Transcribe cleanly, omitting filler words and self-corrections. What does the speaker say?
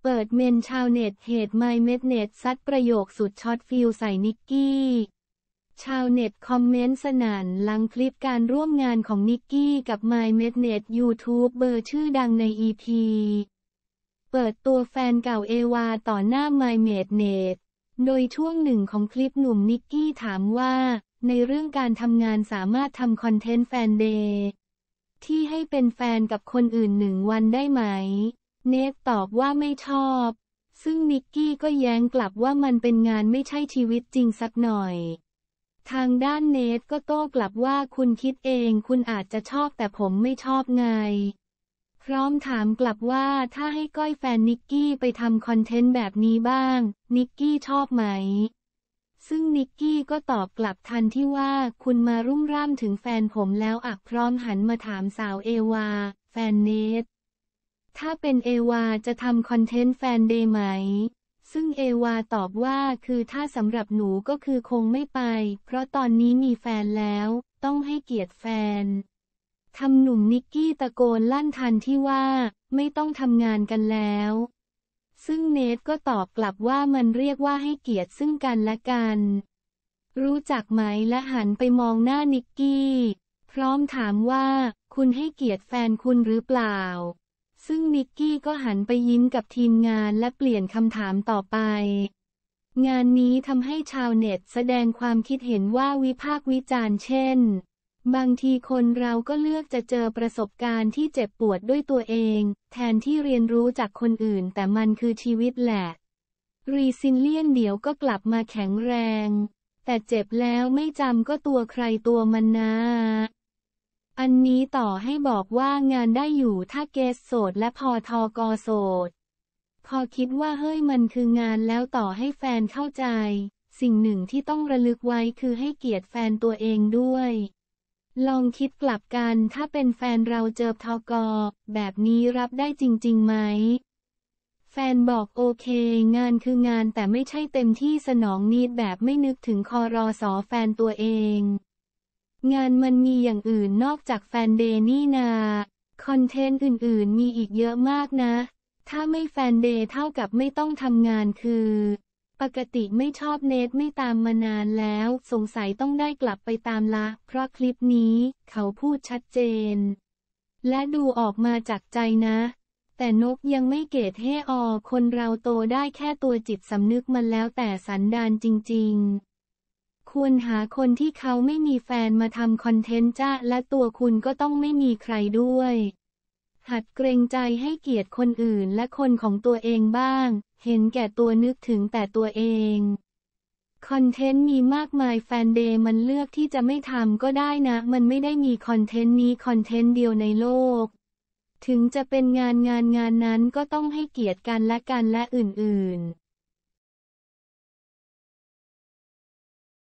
เปิดเมนชาวเน็ตเหตุไมเมดเน็ตซัดประโยคสุดช็อตฟิลใส่นิกกี้ชาวเน็ตคอมเมนต์สนั่นหลังคลิปการร่วมงานของนิกกี้กับไมเมดเน็ตยูทูบเบอร์ชื่อดังในEPเปิดตัวแฟนเก่าเอวาต่อหน้าไมเมดเน็ตโดยช่วงหนึ่งของคลิปหนุ่มนิกกี้ถามว่าในเรื่องการทำงานสามารถทำคอนเทนต์แฟนเดย์ที่ให้เป็นแฟนกับคนอื่น1 วันได้ไหมเนทตอบว่าไม่ชอบซึ่งนิกกี้ก็แย้งกลับว่ามันเป็นงานไม่ใช่ชีวิตจริงสักหน่อยทางด้านเนทก็โต้กลับว่าคุณคิดเองคุณอาจจะชอบแต่ผมไม่ชอบไงพร้อมถามกลับว่าถ้าให้ก้อยแฟนนิกกี้ไปทำคอนเทนต์แบบนี้บ้างนิกกี้ชอบไหมซึ่งนิกกี้ก็ตอบกลับทันที่ว่าคุณมารุ่มร่ามถึงแฟนผมแล้วพร้อมหันมาถามสาวเอวาแฟนเนทถ้าเป็นเอวาจะทำคอนเทนต์แฟนเดย์ไหมซึ่งเอวาตอบว่าคือถ้าสำหรับหนูก็คือคงไม่ไปเพราะตอนนี้มีแฟนแล้วต้องให้เกียรติแฟนทำหนุ่มนิกกี้ตะโกนลั่นทันที่ว่าไม่ต้องทำงานกันแล้วซึ่งเนทก็ตอบกลับว่ามันเรียกว่าให้เกียรติซึ่งกันและกันรู้จักไหมและหันไปมองหน้านิกกี้พร้อมถามว่าคุณให้เกียรติแฟนคุณหรือเปล่าซึ่งนิกกี้ก็หันไปยิ้มกับทีมงานและเปลี่ยนคำถามต่อไปงานนี้ทำให้ชาวเน็ตแสดงความคิดเห็นว่าวิพากษ์วิจารณ์เช่นบางทีคนเราก็เลือกจะเจอประสบการณ์ที่เจ็บปวดด้วยตัวเองแทนที่เรียนรู้จากคนอื่นแต่มันคือชีวิตแหละรีซิลเลียนเดี๋ยวก็กลับมาแข็งแรงแต่เจ็บแล้วไม่จำก็ตัวใครตัวมันนะอันนี้ต่อให้บอกว่างานได้อยู่ถ้าเกสโสดและพอทกโสดพอคิดว่าเฮ้ยมันคืองานแล้วต่อให้แฟนเข้าใจสิ่งหนึ่งที่ต้องระลึกไว้คือให้เกียรติแฟนตัวเองด้วยลองคิดกลับกันถ้าเป็นแฟนเราเจอทกแบบนี้รับได้จริงๆไหมแฟนบอกโอเคงานคืองานแต่ไม่ใช่เต็มที่สนองนิดแบบไม่นึกถึงครส.แฟนตัวเองงานมันมีอย่างอื่นนอกจากแฟนเดย์นี่นาคอนเทนต์อื่นๆมีอีกเยอะมากนะถ้าไม่แฟนเดย์เท่ากับไม่ต้องทำงานคือปกติไม่ชอบเนทไม่ตามมานานแล้วสงสัยต้องได้กลับไปตามละเพราะคลิปนี้เขาพูดชัดเจนและดูออกมาจากใจนะแต่นกยังไม่เกตให้คนเราโตได้แค่ตัวจิตสำนึกมันแล้วแต่สันดานจริงๆควรหาคนที่เขาไม่มีแฟนมาทำคอนเทนต์จ้าและตัวคุณก็ต้องไม่มีใครด้วยหัดเกรงใจให้เกียรติคนอื่นและคนของตัวเองบ้างเห็นแก่ตัวนึกถึงแต่ตัวเองคอนเทนต์มีมากมายแฟนเดย์มันเลือกที่จะไม่ทำก็ได้นะมันไม่ได้มีคอนเทนต์นี้คอนเทนต์เดียวในโลกถึงจะเป็นงานนั้นก็ต้องให้เกียรติกันและกันและอื่นๆ